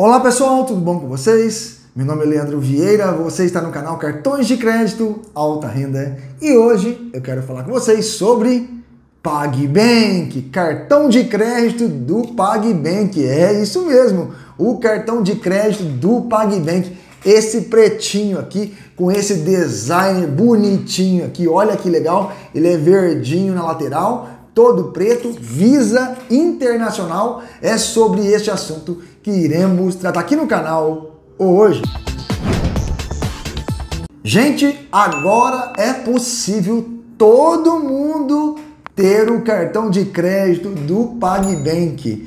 Olá pessoal, tudo bom com vocês? Meu nome é Leandro Vieira, você está no canal Cartões de Crédito Alta Renda e hoje eu quero falar com vocês sobre PagBank, cartão de crédito do PagBank. É isso mesmo, o cartão de crédito do PagBank, esse pretinho aqui com esse design bonitinho aqui, olha que legal, ele é verdinho na lateral, todo preto, Visa Internacional. É sobre este assunto que iremos tratar aqui no canal hoje. Gente, agora é possível todo mundo ter o cartão de crédito do PagBank.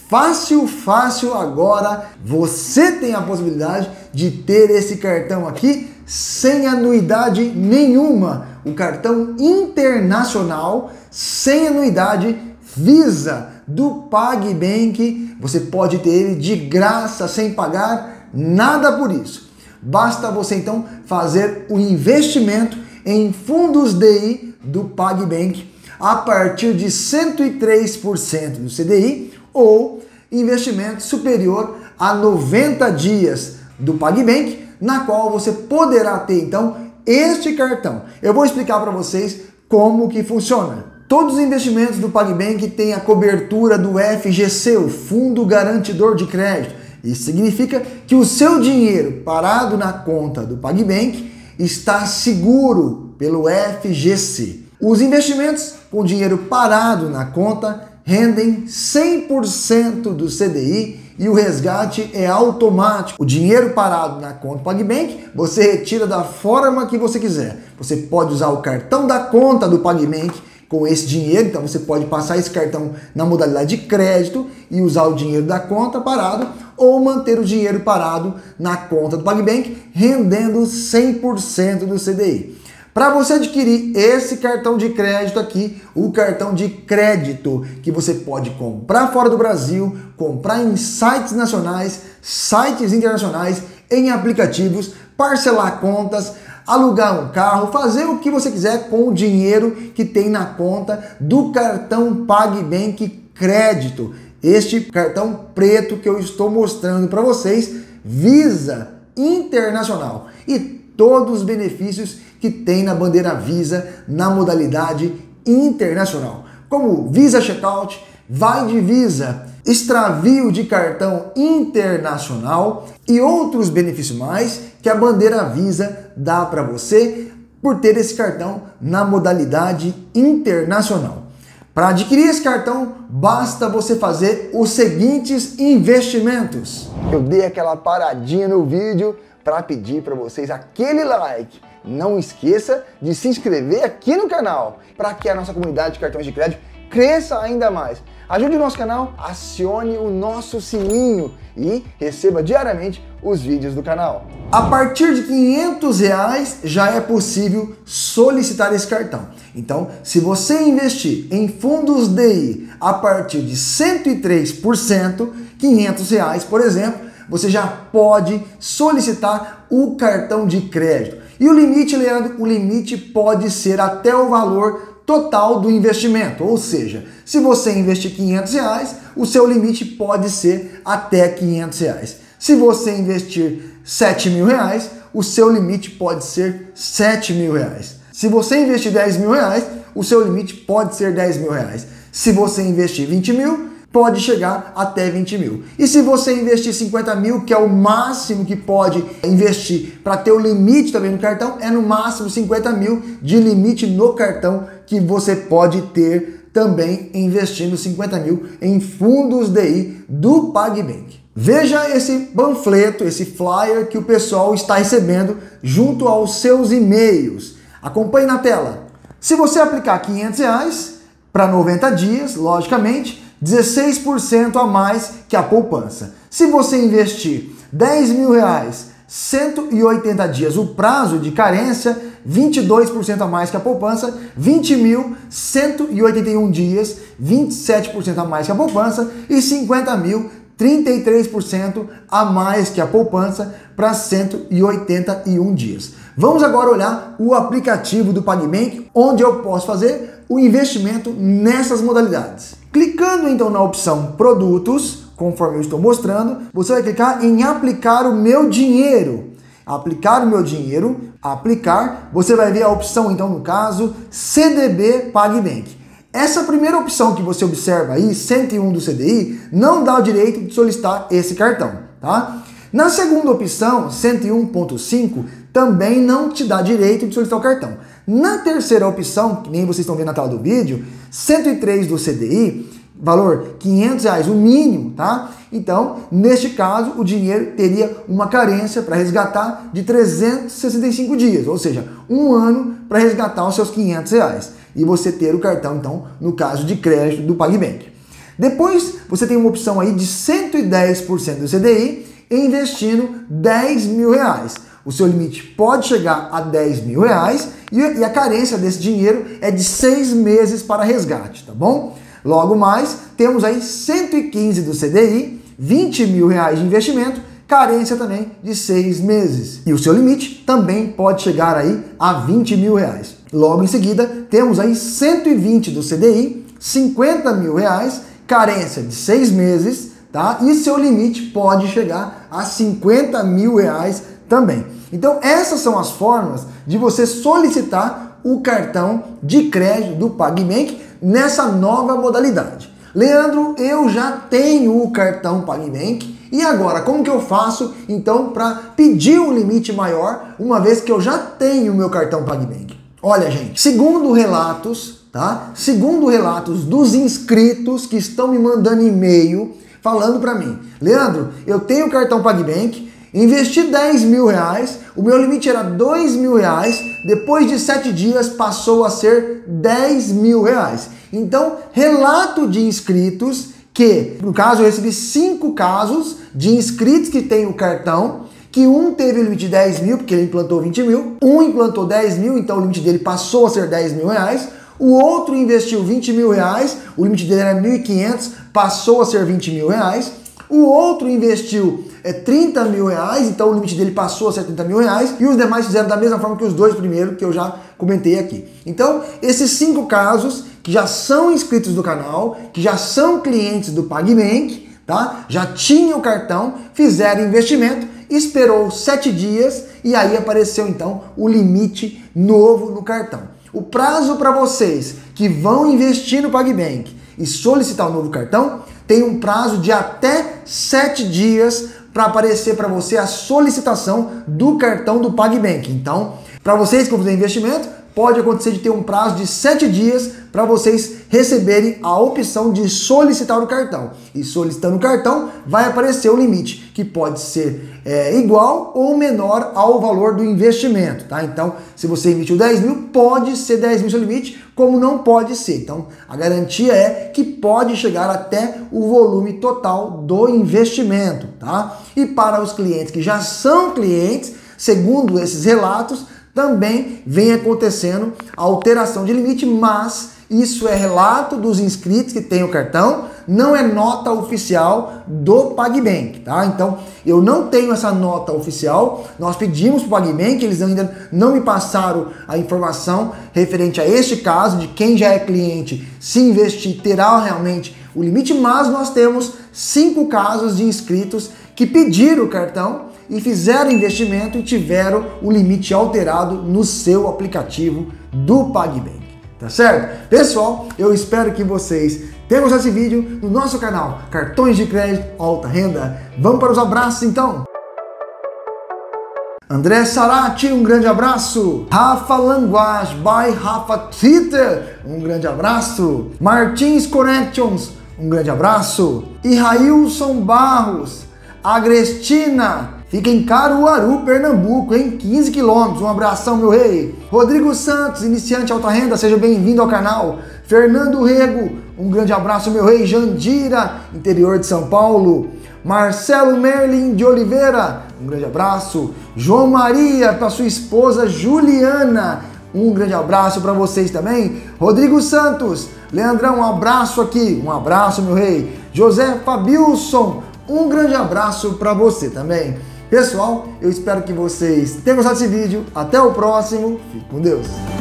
Fácil agora você tem a possibilidade de ter esse cartão aqui sem anuidade nenhuma. O cartão internacional sem anuidade Visa do PagBank, você pode ter ele de graça, sem pagar nada por isso. Basta você então fazer o investimento em fundos DI do PagBank a partir de 103% do CDI ou investimento superior a 90 dias do PagBank, na qual você poderá ter então este cartão. Eu vou explicar para vocês como que funciona. Todos os investimentos do PagBank têm a cobertura do FGC, o Fundo Garantidor de Crédito. Isso significa que o seu dinheiro parado na conta do PagBank está seguro pelo FGC. Os investimentos com dinheiro parado na conta rendem 100% do CDI e o resgate é automático. O dinheiro parado na conta do PagBank, você retira da forma que você quiser. Você pode usar o cartão da conta do PagBank com esse dinheiro, então você pode passar esse cartão na modalidade de crédito e usar o dinheiro da conta parado ou manter o dinheiro parado na conta do PagBank, rendendo 100% do CDI. Para você adquirir esse cartão de crédito aqui, o cartão de crédito que você pode comprar fora do Brasil, comprar em sites nacionais, sites internacionais, em aplicativos, parcelar contas, alugar um carro, fazer o que você quiser com o dinheiro que tem na conta do cartão PagBank Crédito. Este cartão preto que eu estou mostrando para vocês, Visa Internacional. E todos os benefícios que tem na bandeira Visa na modalidade internacional, como Visa Checkout, Vai de Visa, extravio de cartão internacional e outros benefícios mais que a bandeira Visa dá para você por ter esse cartão na modalidade internacional. Para adquirir esse cartão, basta você fazer os seguintes investimentos. Eu dei aquela paradinha no vídeo para pedir para vocês aquele like. Não esqueça de se inscrever aqui no canal para que a nossa comunidade de cartões de crédito cresça ainda mais. Ajude o nosso canal, acione o nosso sininho e receba diariamente os vídeos do canal. A partir de R$500 já é possível solicitar esse cartão. Então, se você investir em fundos DI a partir de 103%, R$500, por exemplo, você já pode solicitar o cartão de crédito. E o limite, Leandro, o limite pode ser até o valor total do investimento. Ou seja, se você investir R$500, o seu limite pode ser até R$500. Se você investir R$7.000, o seu limite pode ser R$7.000. Se você investir R$10.000, o seu limite pode ser R$10.000. Se você investir 20 mil, pode chegar até 20 mil. E se você investir 50 mil, que é o máximo que pode investir para ter o limite também no cartão, é no máximo 50 mil de limite no cartão que você pode ter também investindo 50 mil em fundos DI do PagBank. Veja esse panfleto, esse flyer que o pessoal está recebendo junto aos seus e-mails. Acompanhe na tela. Se você aplicar R$500 para 90 dias, logicamente, 16% a mais que a poupança. Se você investir R$10.000, 180 dias, o prazo de carência, 22% a mais que a poupança, 20 mil, 181 dias, 27% a mais que a poupança e 50 mil, 33% a mais que a poupança para 181 dias. Vamos agora olhar o aplicativo do PagBank, onde eu posso fazer o investimento nessas modalidades. Clicando então na opção Produtos, conforme eu estou mostrando, você vai clicar em aplicar o meu dinheiro. Aplicar o meu dinheiro, aplicar, você vai ver a opção, então, no caso, CDB PagBank. Essa primeira opção que você observa aí, 101 do CDI, não dá o direito de solicitar esse cartão, tá? Na segunda opção, 101.5, também não te dá direito de solicitar o cartão. Na terceira opção, que nem vocês estão vendo na tela do vídeo, 103 do CDI, valor R$500, o mínimo, tá? Então, neste caso, o dinheiro teria uma carência para resgatar de 365 dias, ou seja, um ano para resgatar os seus R$500 e você ter o cartão, então, no caso de crédito do PagBank. Depois, você tem uma opção aí de 110% do CDI investindo R$10.000. O seu limite pode chegar a R$10.000 e a carência desse dinheiro é de 6 meses para resgate, tá bom? Logo mais, temos aí 115 do CDI, R$20.000 de investimento, carência também de 6 meses. E o seu limite também pode chegar aí a R$20.000. Logo em seguida, temos aí 120 do CDI, R$50.000, carência de 6 meses, tá? E seu limite pode chegar a R$50.000 também. Então, essas são as formas de você solicitar o cartão de crédito do PagBank nessa nova modalidade. Leandro, eu já tenho o cartão PagBank e agora como que eu faço então para pedir um limite maior, uma vez que eu já tenho o meu cartão PagBank? Olha, gente, segundo relatos, tá? Segundo relatos dos inscritos que estão me mandando e-mail falando para mim, Leandro, eu tenho o cartão PagBank, investi R$10.000, o meu limite era R$2.000, depois de 7 dias passou a ser R$10.000. Então, relato de inscritos que, no caso, eu recebi 5 casos de inscritos que têm o cartão, que um teve o limite de 10 mil, porque ele implantou 20 mil, um implantou 10 mil, então o limite dele passou a ser R$10.000, o outro investiu R$20.000, o limite dele era 1.500, passou a ser R$20.000, o outro investiu R$30.000, então o limite dele passou a ser R$30.000, e os demais fizeram da mesma forma que os dois primeiros que eu já comentei aqui. Então, esses 5 casos que já são inscritos do canal, que já são clientes do PagBank, tá? Já tinham o cartão, fizeram investimento, esperou 7 dias e aí apareceu então o limite novo no cartão. O prazo para vocês que vão investir no PagBank e solicitar o novo cartão tem um prazo de até 7 dias para aparecer para você a solicitação do cartão do PagBank. Então, para vocês que vão fazer investimento, pode acontecer de ter um prazo de 7 dias para vocês receberem a opção de solicitar o cartão. E solicitando o cartão, vai aparecer o limite, que pode ser igual ou menor ao valor do investimento, tá? Então, se você investiu 10 mil, pode ser 10 mil seu limite, como não pode ser. Então, a garantia é que pode chegar até o volume total do investimento, tá? E para os clientes que já são clientes, segundo esses relatos, também vem acontecendo a alteração de limite, mas isso é relato dos inscritos que têm o cartão, não é nota oficial do PagBank, tá? Então, eu não tenho essa nota oficial, nós pedimos para o PagBank, eles ainda não me passaram a informação referente a este caso, de quem já é cliente, se investir, terá realmente o limite, mas nós temos 5 casos de inscritos que pediram o cartão e fizeram investimento e tiveram o limite alterado no seu aplicativo do PagBank, tá certo? Pessoal, eu espero que vocês tenham gostado desse vídeo no nosso canal Cartões de Crédito Alta Renda. Vamos para os abraços então? André Sarati, um grande abraço. Rafa Language by Rafa Twitter, um grande abraço. Martins Connections, um grande abraço. E Railson Barros, Agrestina, fica em Caruaru, Pernambuco, em 15 quilômetros. Um abração, meu rei. Rodrigo Santos, iniciante alta renda, seja bem-vindo ao canal. Fernando Rego, um grande abraço, meu rei. Jandira, interior de São Paulo. Marcelo Merlin de Oliveira, um grande abraço. João Maria, para sua esposa Juliana, um grande abraço para vocês também. Rodrigo Santos, Leandrão, um abraço aqui. Um abraço, meu rei. José Fabilson, um grande abraço para você também. Pessoal, eu espero que vocês tenham gostado desse vídeo. Até o próximo. Fique com Deus.